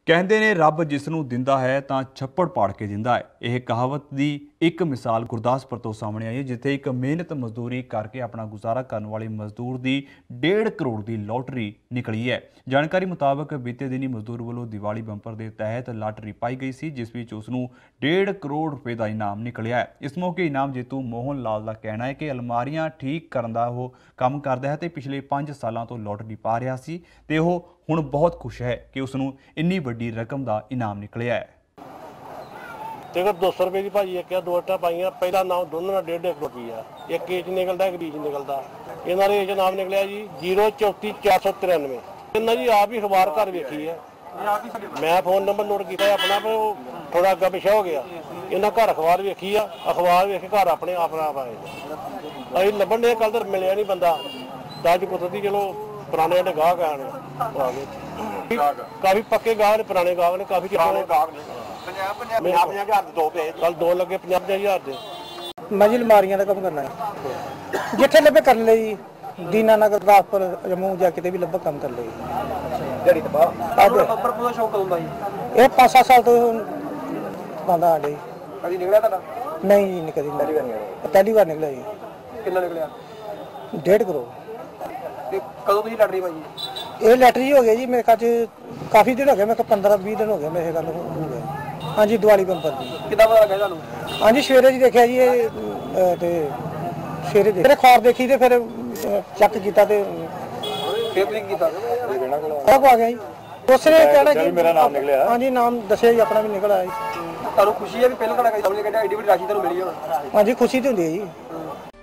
ਕਹਿੰਦੇ ਨੇ ਰੱਬ ਜਿਸ ਨੂੰ ਦਿੰਦਾ ਹੈ ਤਾਂ ਛੱਪੜ ਪਾੜ ਕੇ ਦਿੰਦਾ ਹੈ। ਇਹ ਕਹਾਵਤ ਦੀ ਇੱਕ ਮਿਸਾਲ ਗੁਰਦਾਸਪੁਰ ਤੋਂ ਸਾਹਮਣੇ ਆਈ ਹੈ, ਜਿੱਥੇ ਇੱਕ ਮਿਹਨਤ ਮਜ਼ਦੂਰੀ ਕਰਕੇ ਆਪਣਾ ਗੁਜ਼ਾਰਾ ਕਰਨ ਵਾਲੇ ਮਜ਼ਦੂਰ ਦੀ 1.5 ਕਰੋੜ ਦੀ ਲੋਟਰੀ ਨਿਕਲੀ ਹੈ। ਜਾਣਕਾਰੀ ਮੁਤਾਬਕ ਬੀਤੇ ਦਿਨੀ ਮਜ਼ਦੂਰ ਵੱਲੋਂ ਦੀਵਾਲੀ ਬੰਪਰ ਦੇ ਤਹਿਤ ਲਾਟਰੀ ਪਾਈ ਗਈ ਸੀ, ਜਿਸ ਵਿੱਚ ਉਸ ਨੂੰ 1.5 ਕਰੋੜ ਰੁਪਏ ਦਾ ਇਨਾਮ ਨਿਕਲਿਆ ਹੈ। ਇਸ ਮੌਕੇ ਇਨਾਮ ਜੇਤੂ ਮੋਹਨ ਲਾਲ ਦਾ ਕਹਿਣਾ ਹੈ ਕਿ ਅਲਮਾਰੀਆਂ ਠੀਕ ਕਰਨ ਦਾ ਉਹ ਕੰਮ ਕਰਦਾ ਹੈ ਤੇ ਪਿਛਲੇ 5 ਸਾਲਾਂ ਤੋਂ ਲੋਟਰੀ ਪਾ ਰਿਹਾ ਸੀ ਤੇ ਉਹ ਹੁਣ ਬਹੁਤ ਖੁਸ਼ ਹੈ ਕਿ ਉਸ ਨੂੰ ਇੰਨੀ ਵੱਡੀ ਰਕਮ ਦਾ ਇਨਾਮ ਨਿਕਲਿਆ ਹੈ। देखो 200 रुपए की भाजी एक दो इट्टा पाइया पहला नाम दोनों का 1.5 रुपया एक एच निकलता एक बीच निकलता इन्हों ने एच नाम निकलिया जी 03493 इन्हें जी आप ही अखबार घर वेखी है। मैं फोन नंबर नोट किया अपना पर थोड़ा अग्गा पिछा हो गया इन्हें घर अखबार वेखी है अखबार वेख के घर अपने आप आए अभी लभन ने कल तो मिलया नहीं बंदा दाज पुत्र की चलो पुराने जो गाहक आए काफ़ी पक्के गाहक ने पुराने गाहक ने काफ़ी पुराने गाहक ने कल 2 लगे 50,000 ਦੇ ਮੈਂ ਅਲਮਾਰੀਆਂ ਦਾ ਕੰਮ ਕਰਨਾ ਹੈ ਜਿੱਥੇ ਲੱਭੇ ਕਰ ਲਈ ਦੀਨਾ ਨਗਰ ਗੁਰਦਾਸਪੁਰ ਜੰਮੂ ਜਾਂ ਕਿਤੇ ਵੀ ਲੱਭੇ ਕੰਮ ਕਰ ਲਈ ਜਿਹੜੀ ਉੱਪਰ ਪੂਰਾ ਸ਼ੌਕ ਹੁੰਦਾ ਜੀ ਇਹ 5-7 ਸਾਲ ਤੋਂ ਬੰਦਾ ਆ ਜੀ ਕਦੀ ਨਿਕਲਿਆ ਤੁਹਾਡਾ ਨਹੀਂ ਜੀ ਕਦੀ ਨਹੀਂ ਪਹਿਲੀ ਵਾਰ ਨਿਕਲਿਆ ਜੀ ਕਿੰਨਾ ਨਿਕਲਿਆ 1.5 ਕਰੋੜ ਤੇ ਕਦੋਂ ਤੁਸੀਂ ਲੜ ਰਹੀ ਭਾਜੀ ਇਹ ਲੈਟਰੀ ਹੋ ਗਿਆ ਜੀ ਮੇਰੇ ਖਿਆਲ ਚ ਕਾਫੀ ਦਿਨ ਹੋ ਗਏ ਮੈਂ 15-20 ਦਿਨ ਹੋ ਗਏ ਮੇਰੇ ਗੱਲ ਹੋ ਗਿਆ। हाँ जी दिवाली बंपर दी कितना पता लगा थानू? हाँ जी सवेरे जी देखा जी ते सवेरे फिर खौर देखी ते फिर चेक किया ते फिर क्लिक किया सब आ गया जी उसने कहना कि मेरा नाम निकलिया। हाँ जी नाम दसिया जी अपना भी निकल आया जी। खुशी है भी पहले एडी बड़ी राशि मिली। हाँ जी खुशी तो होंदी है जी।